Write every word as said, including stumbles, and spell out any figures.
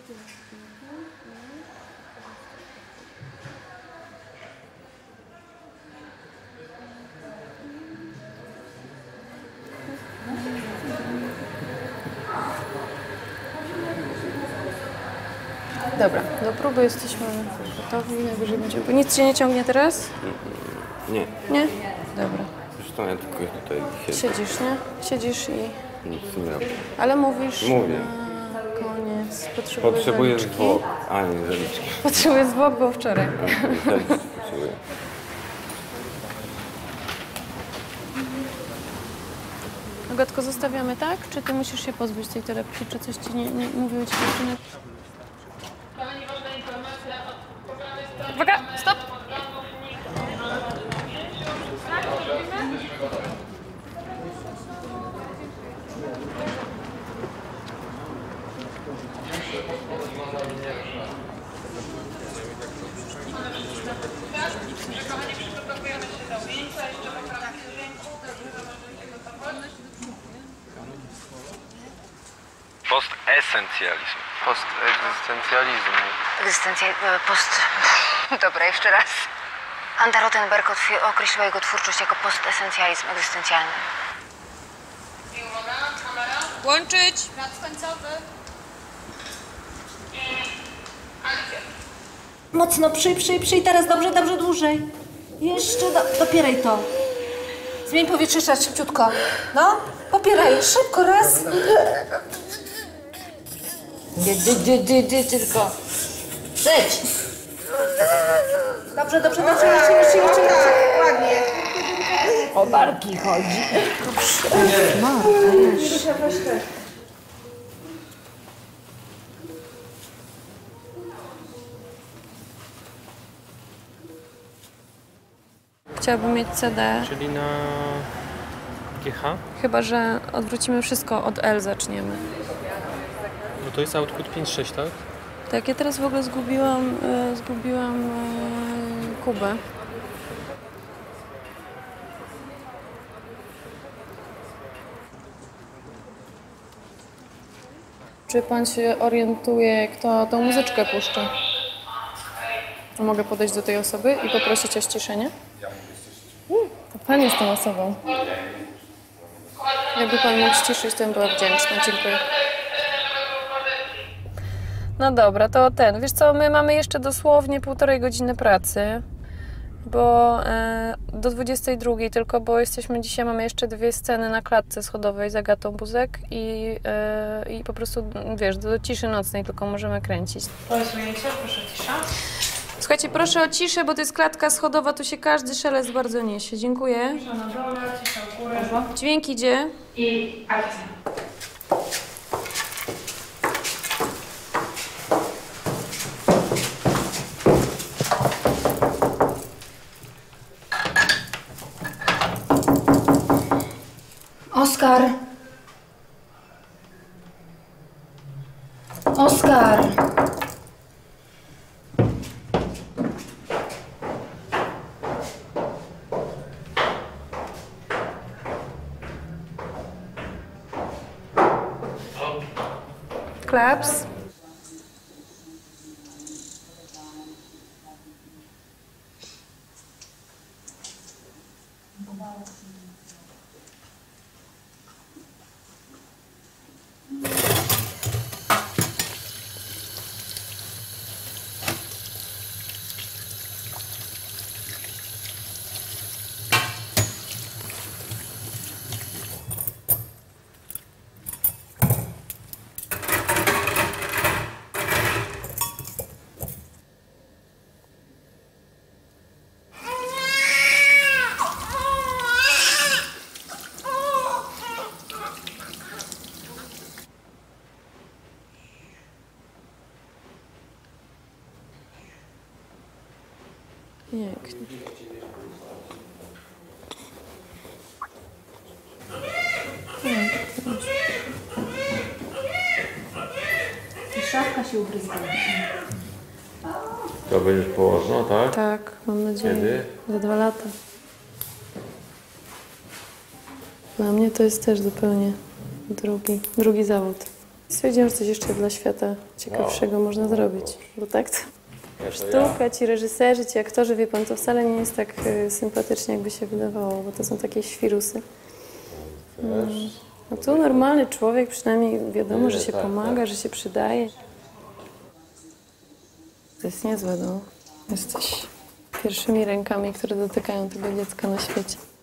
Dobra, do próby jesteśmy gotowi, najwyżej będziemy... Nic cię nie ciągnie teraz? Nie. Nie? Dobra. Zresztą ja tylko tutaj siedzę. Siedzisz, nie? Siedzisz i... Nic nie robię. Ale mówisz... Mówię. Na koniec. Potrzebuję Potrzebuję zaliczki. zwłok. A nie, zaliczki. Potrzebuję zwłok, bo wczoraj. Zaliczki potrzebuję. Agatko, zostawiamy, tak? Czy ty musisz się pozbyć tej torebki? Czy coś ci nie, nie mówiły ci dziewczyny? Uwaga, stop! Postesencjalizm. Postegzystencjalizm. Egzystencja... post... Dobra, jeszcze raz. Anda Rottenberg określiła jego twórczość jako postesencjalizm egzystencjalny. I uwaga, kamera. Łączyć! Plac końcowy. I... Alicja. Mocno przyj, przyj, przyj, teraz dobrze, dobrze, dłużej. Jeszcze, do, dopieraj to. Zmień powietrze jeszcze raz szybciutko. No, popieraj, szybko, raz. Nie, dy, dy, dy, dy, tylko. Zejdź. Dobrze, dobrze, dobrze, jeszcze, jeszcze, jeszcze, jeszcze. Ładnie. O barki chodzi. Chciałabym mieć C D, Czyli na G H? chyba że odwrócimy wszystko, od L zaczniemy. No to jest output pięć sześć, tak? Tak, ja teraz w ogóle zgubiłam, e, zgubiłam e, Kubę. Czy pan się orientuje, kto tą muzyczkę puszcza? Mogę podejść do tej osoby i poprosić o ściszenie? Mm, to pan jest tą osobą. Jakby pan mógł ściszyć, to bym była wdzięczna. Dziękuję. No dobra, to ten. Wiesz co, my mamy jeszcze dosłownie półtorej godziny pracy, bo e, do dwudziestej drugiej tylko, bo jesteśmy dzisiaj, mamy jeszcze dwie sceny na klatce schodowej z Agatą Buzek i, e, i po prostu, wiesz, do ciszy nocnej tylko możemy kręcić. Posunięcie, proszę cisza. Słuchajcie, proszę o ciszę, bo to jest klatka schodowa, tu się każdy szelest bardzo niesie. Dziękuję. Cisza na dole, cisza u góry. Dźwięk idzie. I akcja. Oskar. Oskar. Klaps. Pięknie. Szafka się ugryzła. To będziesz położna, tak? Tak, mam nadzieję. Kiedy? Za dwa lata. Dla mnie to jest też zupełnie drugi, drugi zawód. Stwierdziłam, że coś jeszcze dla świata ciekawszego można zrobić, bo tak to sztuka, ci reżyserzy, ci aktorzy, wie pan, to wcale nie jest tak y, sympatycznie, jakby się wydawało, bo to są takie świrusy. Mm. No tu normalny człowiek, przynajmniej wiadomo, że się pomaga, że się przydaje. To jest niezłe, no. Jesteś pierwszymi rękami, które dotykają tego dziecka na świecie.